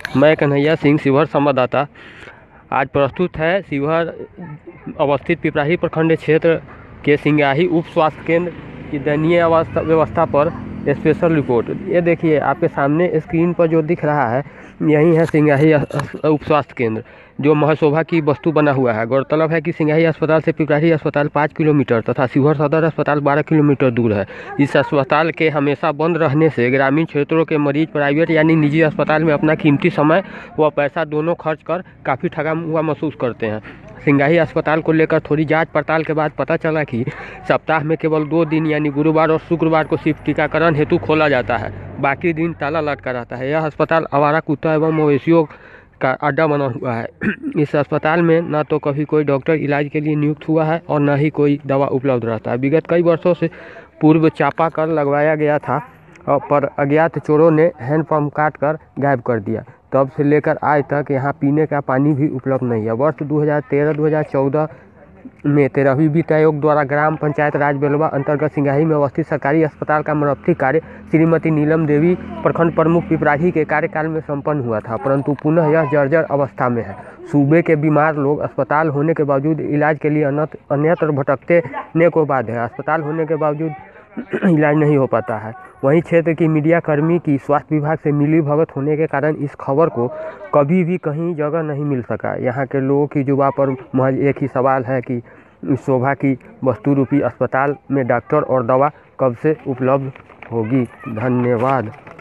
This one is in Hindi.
मैं कन्हैया सिंह, शिवहर संवाददाता। आज प्रस्तुत है शिवहर अवस्थित पिपराही प्रखंड क्षेत्र के सिंगाही उप स्वास्थ्य केंद्र की दयनीय व्यवस्था पर स्पेशल रिपोर्ट। ये देखिए, आपके सामने स्क्रीन पर जो दिख रहा है यही है सिंगाही उप स्वास्थ्य केंद्र, जो महशोभा की वस्तु बना हुआ है। गौरतलब है कि सिंगाही अस्पताल से पिपराही अस्पताल 5 किलोमीटर तथा शिवहर सदर अस्पताल 12 किलोमीटर दूर है। इस अस्पताल के हमेशा बंद रहने से ग्रामीण क्षेत्रों के मरीज प्राइवेट यानी निजी अस्पताल में अपना कीमती समय व पैसा दोनों खर्च कर काफ़ी ठगा हुआ महसूस करते हैं। सिंगाही अस्पताल को लेकर थोड़ी जांच पड़ताल के बाद पता चला कि सप्ताह में केवल 2 दिन यानी गुरुवार और शुक्रवार को सिर्फ टीकाकरण हेतु खोला जाता है, बाकी दिन ताला लटका रहता है। यह अस्पताल आवारा कुत्ता एवं मवेशियों का अड्डा बना हुआ है। इस अस्पताल में न तो कभी कोई डॉक्टर इलाज के लिए नियुक्त हुआ है और न ही कोई दवा उपलब्ध रहता है। विगत कई वर्षों से पूर्व चापा कर लगवाया गया था पर अज्ञात चोरों ने हैंडपंप काट कर गायब कर दिया। तब से लेकर आज तक यहाँ पीने का पानी भी उपलब्ध नहीं है। वर्ष 2013-2014 में 13वीं वित्त आयोग द्वारा ग्राम पंचायत राज बेलवा अंतर्गत सिंगाही में अवस्थित सरकारी अस्पताल का मरम्मती कार्य श्रीमती नीलम देवी प्रखंड प्रमुख पिपराही के कार्यकाल में संपन्न हुआ था, परंतु पुनः यह जर्जर अवस्था में है। सूबे के बीमार लोग अस्पताल होने के बावजूद इलाज के लिए अन्यत्र भटकने को बाध्य है। अस्पताल होने के बावजूद इलाज नहीं हो पाता है। वहीं क्षेत्र की मीडिया कर्मी की स्वास्थ्य विभाग से मिली भगत होने के कारण इस खबर को कभी भी कहीं जगह नहीं मिल सका। यहाँ के लोगों की जुबान पर महज एक ही सवाल है कि इस शोभा की वस्तु रूपी अस्पताल में डॉक्टर और दवा कब से उपलब्ध होगी। धन्यवाद।